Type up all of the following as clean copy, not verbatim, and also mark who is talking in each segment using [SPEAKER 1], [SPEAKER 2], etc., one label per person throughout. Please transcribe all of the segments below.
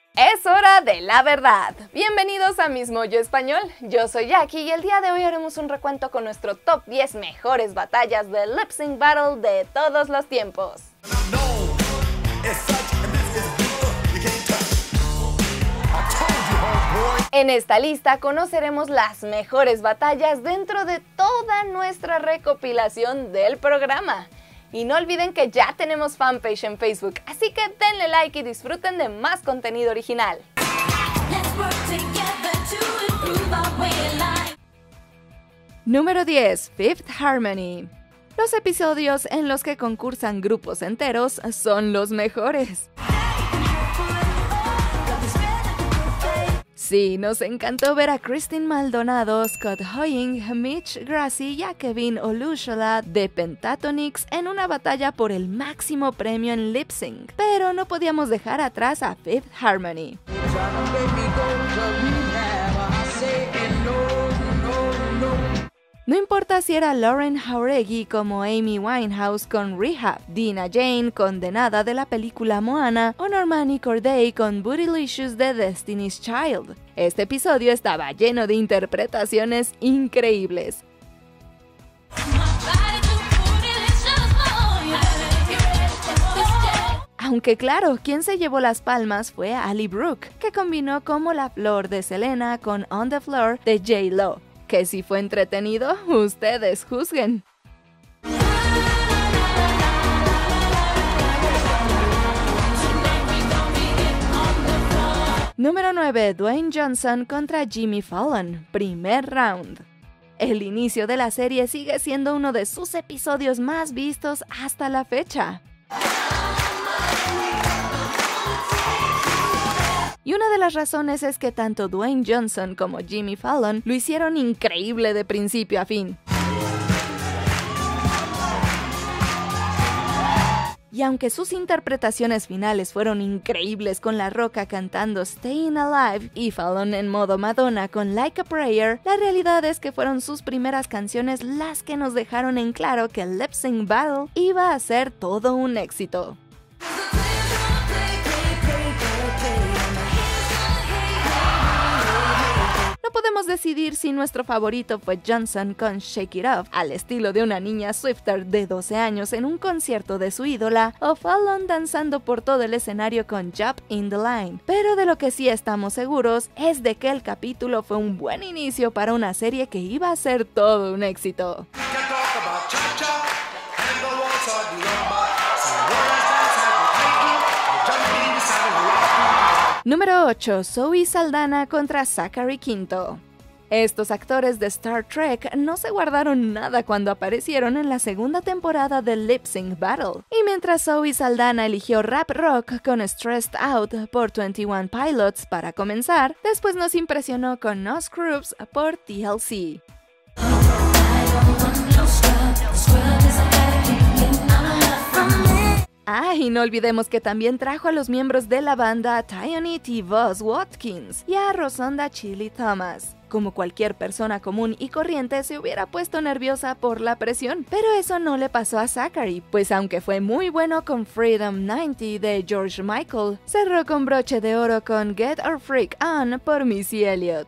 [SPEAKER 1] Es hora de la verdad. Bienvenidos a Miss Mojo Español. Yo soy Jackie y el día de hoy haremos un recuento con nuestro top 10 mejores batallas de Lip Sync Battle de todos los tiempos. En esta lista conoceremos las mejores batallas dentro de toda nuestra recopilación del programa. Y no olviden que ya tenemos fanpage en Facebook, así que denle like y disfruten de más contenido original. Número 10. Fifth Harmony. Los episodios en los que concursan grupos enteros son los mejores. Sí, nos encantó ver a Christine Maldonado, Scott Hoying, Mitch Grassi y a Kevin Olushola de Pentatonix en una batalla por el máximo premio en lip sync, pero no podíamos dejar atrás a Fifth Harmony. No importa si era Lauren Jauregui como Amy Winehouse con Rehab, Dina Jane condenada de la película Moana o Normani Corday con Bootylicious de Destiny's Child. Este episodio estaba lleno de interpretaciones increíbles. Aunque claro, quien se llevó las palmas fue Ali Brooke, que combinó como la flor de Selena con On the Floor de J-Lo. Que si fue entretenido, ustedes juzguen. Número 9. Dwayne Johnson contra Jimmy Fallon, primer round. El inicio de la serie sigue siendo uno de sus episodios más vistos hasta la fecha. Y una de las razones es que tanto Dwayne Johnson como Jimmy Fallon lo hicieron increíble de principio a fin. Y aunque sus interpretaciones finales fueron increíbles con La Roca cantando Staying Alive y Fallon en modo Madonna con Like a Prayer, la realidad es que fueron sus primeras canciones las que nos dejaron en claro que el Lip Sync Battle iba a ser todo un éxito. No podemos decidir si nuestro favorito fue Johnson con Shake It Off, al estilo de una niña Swifter de 12 años en un concierto de su ídola, o Fallon danzando por todo el escenario con Jump in the Line. Pero de lo que sí estamos seguros es de que el capítulo fue un buen inicio para una serie que iba a ser todo un éxito. Número 8. Zoe Saldana contra Zachary Quinto. Estos actores de Star Trek no se guardaron nada cuando aparecieron en la segunda temporada de Lip Sync Battle. Y mientras Zoe Saldana eligió rap rock con Stressed Out por 21 Pilots para comenzar, después nos impresionó con No Scrubs por TLC. Y no olvidemos que también trajo a los miembros de la banda Tiny T. Buzz Watkins y a Rosonda Chili Thomas. Como cualquier persona común y corriente se hubiera puesto nerviosa por la presión, pero eso no le pasó a Zachary, pues aunque fue muy bueno con Freedom 90 de George Michael, cerró con broche de oro con Get Our Freak On por Missy Elliott.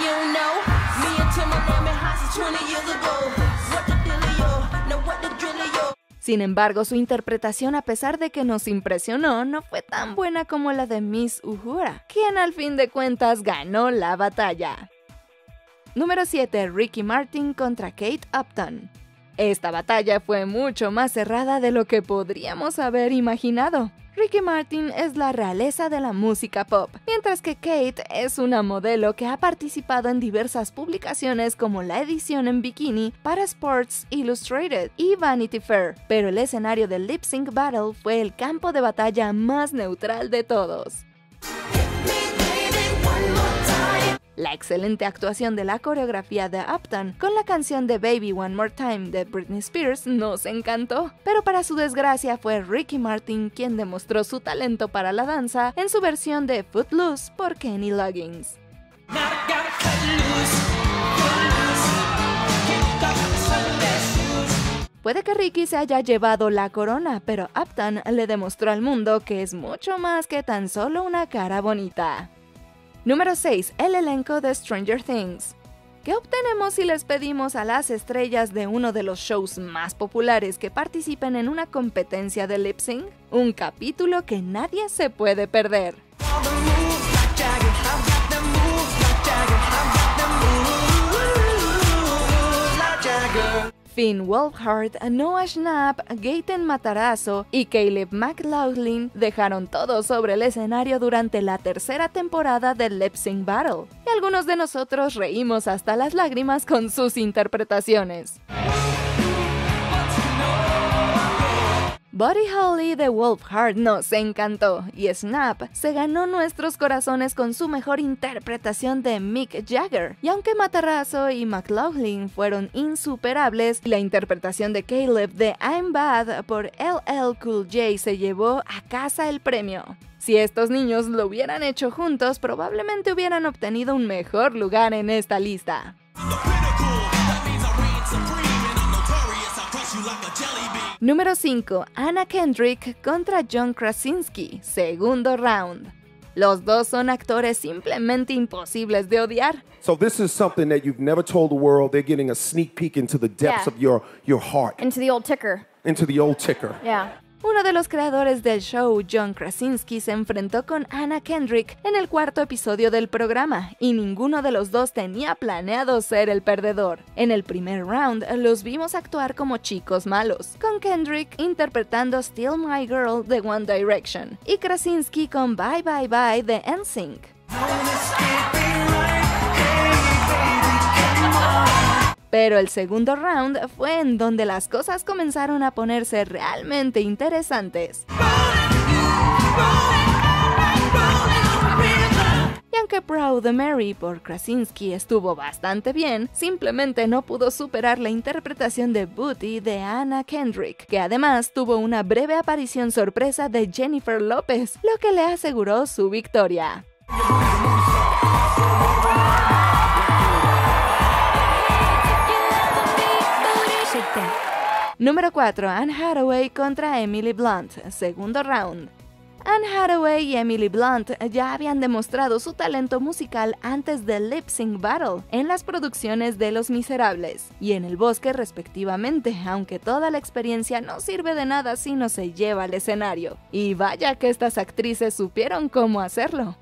[SPEAKER 1] Sin embargo, su interpretación, a pesar de que nos impresionó, no fue tan buena como la de Miss Uhura, quien al fin de cuentas ganó la batalla. Número 7. Ricky Martin contra Kate Upton. Esta batalla fue mucho más cerrada de lo que podríamos haber imaginado. Ricky Martin es la realeza de la música pop, mientras que Kate es una modelo que ha participado en diversas publicaciones como la edición en bikini para Sports Illustrated y Vanity Fair, pero el escenario del Lip Sync Battle fue el campo de batalla más neutral de todos. La excelente actuación de la coreografía de Upton con la canción de Baby One More Time de Britney Spears nos encantó, pero para su desgracia fue Ricky Martin quien demostró su talento para la danza en su versión de Footloose por Kenny Loggins. Puede que Ricky se haya llevado la corona, pero Upton le demostró al mundo que es mucho más que tan solo una cara bonita. Número 6. El elenco de Stranger Things. ¿Qué obtenemos si les pedimos a las estrellas de uno de los shows más populares que participen en una competencia de lip sync? Un capítulo que nadie se puede perder. Finn Wolfhard, Noah Schnapp, Gaten Matarazzo y Caleb McLaughlin dejaron todo sobre el escenario durante la tercera temporada del Lip Sync Battle, y algunos de nosotros reímos hasta las lágrimas con sus interpretaciones. Buddy Holly de Wolfhard nos encantó, y Schnapp se ganó nuestros corazones con su mejor interpretación de Mick Jagger. Y aunque Matarazzo y McLaughlin fueron insuperables, la interpretación de Caleb de I'm Bad por LL Cool J se llevó a casa el premio. Si estos niños lo hubieran hecho juntos, probablemente hubieran obtenido un mejor lugar en esta lista. Número 5. Anna Kendrick contra John Krasinski, segundo round. Los dos son actores simplemente imposibles de odiar.
[SPEAKER 2] So this is something that you've never told the world. They're getting a sneak peek into the depths of your heart.
[SPEAKER 3] Into the old ticker.
[SPEAKER 2] Into the old ticker.
[SPEAKER 3] Yeah.
[SPEAKER 1] Uno de los creadores del show, John Krasinski, se enfrentó con Anna Kendrick en el cuarto episodio del programa, y ninguno de los dos tenía planeado ser el perdedor. En el primer round, los vimos actuar como chicos malos, con Kendrick interpretando Still My Girl de One Direction, y Krasinski con Bye Bye Bye de NSYNC. Pero el segundo round fue en donde las cosas comenzaron a ponerse realmente interesantes. Y aunque Proud Mary por Krasinski estuvo bastante bien, simplemente no pudo superar la interpretación de Booty de Anna Kendrick, que además tuvo una breve aparición sorpresa de Jennifer Lopez, lo que le aseguró su victoria. Número 4. Anne Hathaway contra Emily Blunt, segundo round. Anne Hathaway y Emily Blunt ya habían demostrado su talento musical antes del Lip Sync Battle en las producciones de Los Miserables y en El Bosque respectivamente, aunque toda la experiencia no sirve de nada si no se lleva al escenario. Y vaya que estas actrices supieron cómo hacerlo.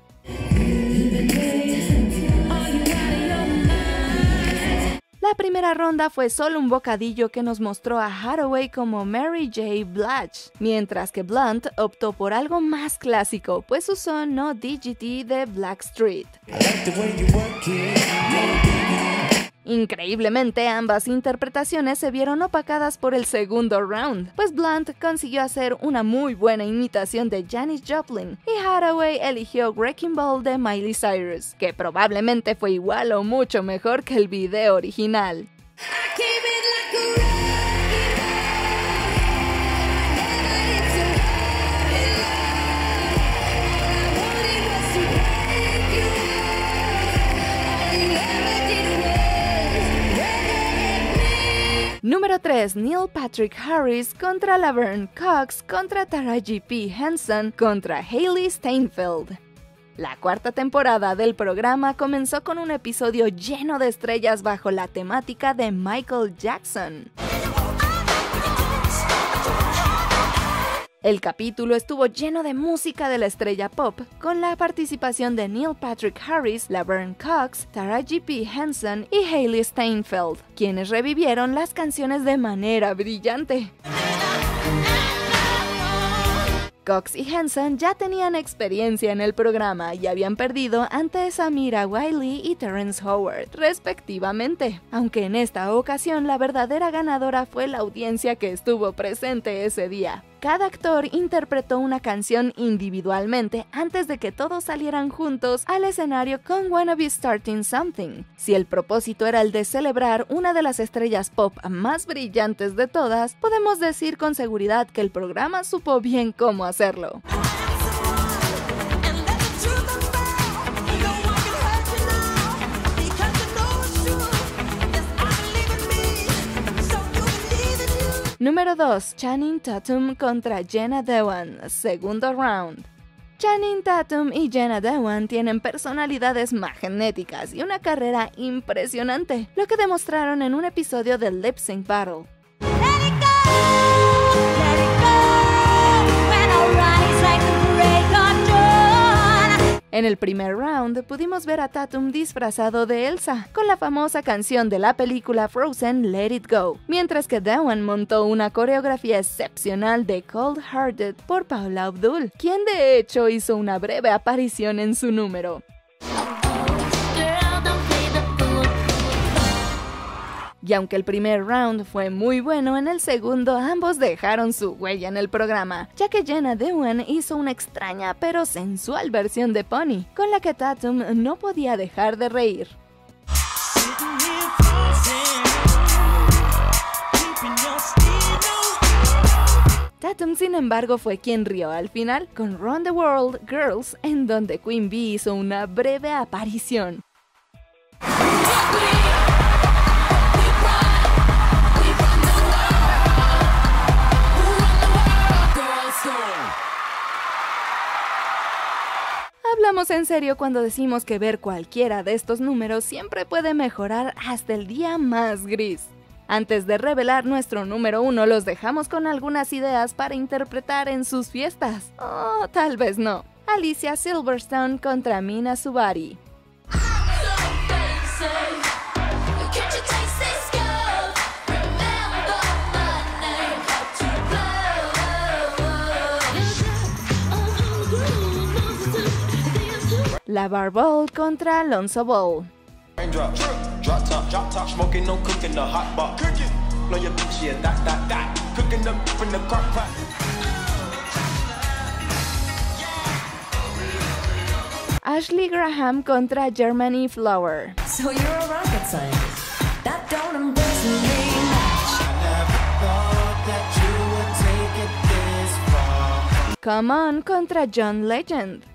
[SPEAKER 1] La primera ronda fue solo un bocadillo que nos mostró a Hathaway como Mary J. Blige, mientras que Blunt optó por algo más clásico, pues usó No Digity de Blackstreet. Increíblemente, ambas interpretaciones se vieron opacadas por el segundo round, pues Blunt consiguió hacer una muy buena imitación de Janis Joplin y Hathaway eligió Wrecking Ball de Miley Cyrus, que probablemente fue igual o mucho mejor que el video original. Número 3. Neil Patrick Harris contra Laverne Cox contra Taraji P. Henson contra Hailee Steinfeld. La cuarta temporada del programa comenzó con un episodio lleno de estrellas bajo la temática de Michael Jackson. El capítulo estuvo lleno de música de la estrella pop, con la participación de Neil Patrick Harris, Laverne Cox, Taraji P. Henson y Hailee Steinfeld, quienes revivieron las canciones de manera brillante. Cox y Henson ya tenían experiencia en el programa y habían perdido ante Samira Wiley y Terrence Howard, respectivamente, aunque en esta ocasión la verdadera ganadora fue la audiencia que estuvo presente ese día. Cada actor interpretó una canción individualmente antes de que todos salieran juntos al escenario con Wanna Be Starting Something. Si el propósito era el de celebrar una de las estrellas pop más brillantes de todas, podemos decir con seguridad que el programa supo bien cómo hacerlo. Número 2. Channing Tatum contra Jenna Dewan, segundo round. Channing Tatum y Jenna Dewan tienen personalidades magnéticas y una carrera impresionante, lo que demostraron en un episodio de Lip Sync Battle. En el primer round pudimos ver a Tatum disfrazado de Elsa, con la famosa canción de la película Frozen, Let It Go, mientras que Dewan montó una coreografía excepcional de Cold Hearted por Paula Abdul, quien de hecho hizo una breve aparición en su número. Y aunque el primer round fue muy bueno, en el segundo ambos dejaron su huella en el programa, ya que Jenna Dewan hizo una extraña pero sensual versión de Pony, con la que Tatum no podía dejar de reír. Tatum, sin embargo, fue quien rió al final con Run the World Girls, en donde Queen Bee hizo una breve aparición. Hablamos en serio cuando decimos que ver cualquiera de estos números siempre puede mejorar hasta el día más gris. Antes de revelar nuestro número 1, los dejamos con algunas ideas para interpretar en sus fiestas. O tal vez no. Alicia Silverstone contra Mina Subari. LeVar Ball contra Alonzo Ball. Ashley Graham contra Germany Flower. So you're a rocket scientist. That don't impress me much. I never thought that you would take it this far. Come On contra John Legend.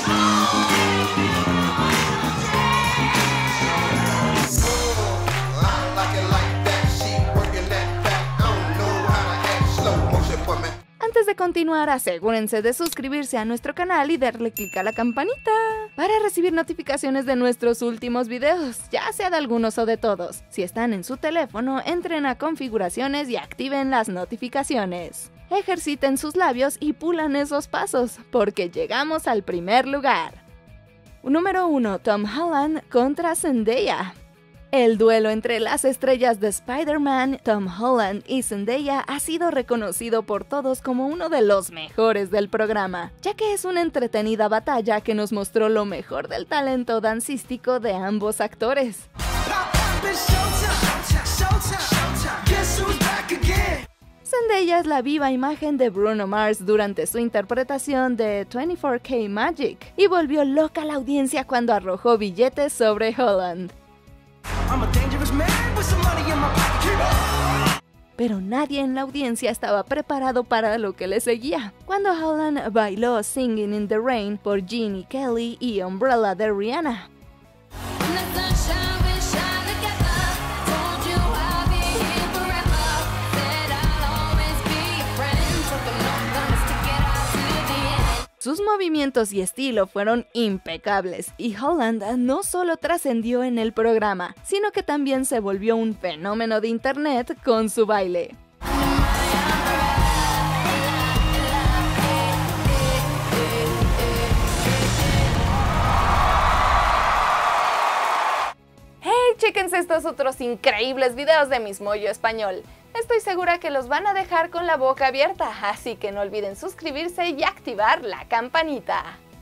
[SPEAKER 1] Antes de continuar, asegúrense de suscribirse a nuestro canal y darle clic a la campanita para recibir notificaciones de nuestros últimos videos, ya sea de algunos o de todos. Si están en su teléfono, entren a configuraciones y activen las notificaciones. Ejerciten sus labios y pulan esos pasos, porque llegamos al primer lugar. Número 1. Tom Holland contra Zendaya. El duelo entre las estrellas de Spider-Man, Tom Holland y Zendaya ha sido reconocido por todos como uno de los mejores del programa, ya que es una entretenida batalla que nos mostró lo mejor del talento dancístico de ambos actores. Zendaya es la viva imagen de Bruno Mars durante su interpretación de 24K Magic y volvió loca a la audiencia cuando arrojó billetes sobre Holland. Pero nadie en la audiencia estaba preparado para lo que le seguía. Cuando Holland bailó Singing in the Rain por Gene Kelly y Umbrella de Rihanna. Sus movimientos y estilo fueron impecables, y Holland no solo trascendió en el programa, sino que también se volvió un fenómeno de internet con su baile. ¡Hey! Chéquense estos otros increíbles videos de Miss Moyo Español. Estoy segura que los van a dejar con la boca abierta, así que no olviden suscribirse y activar la campanita.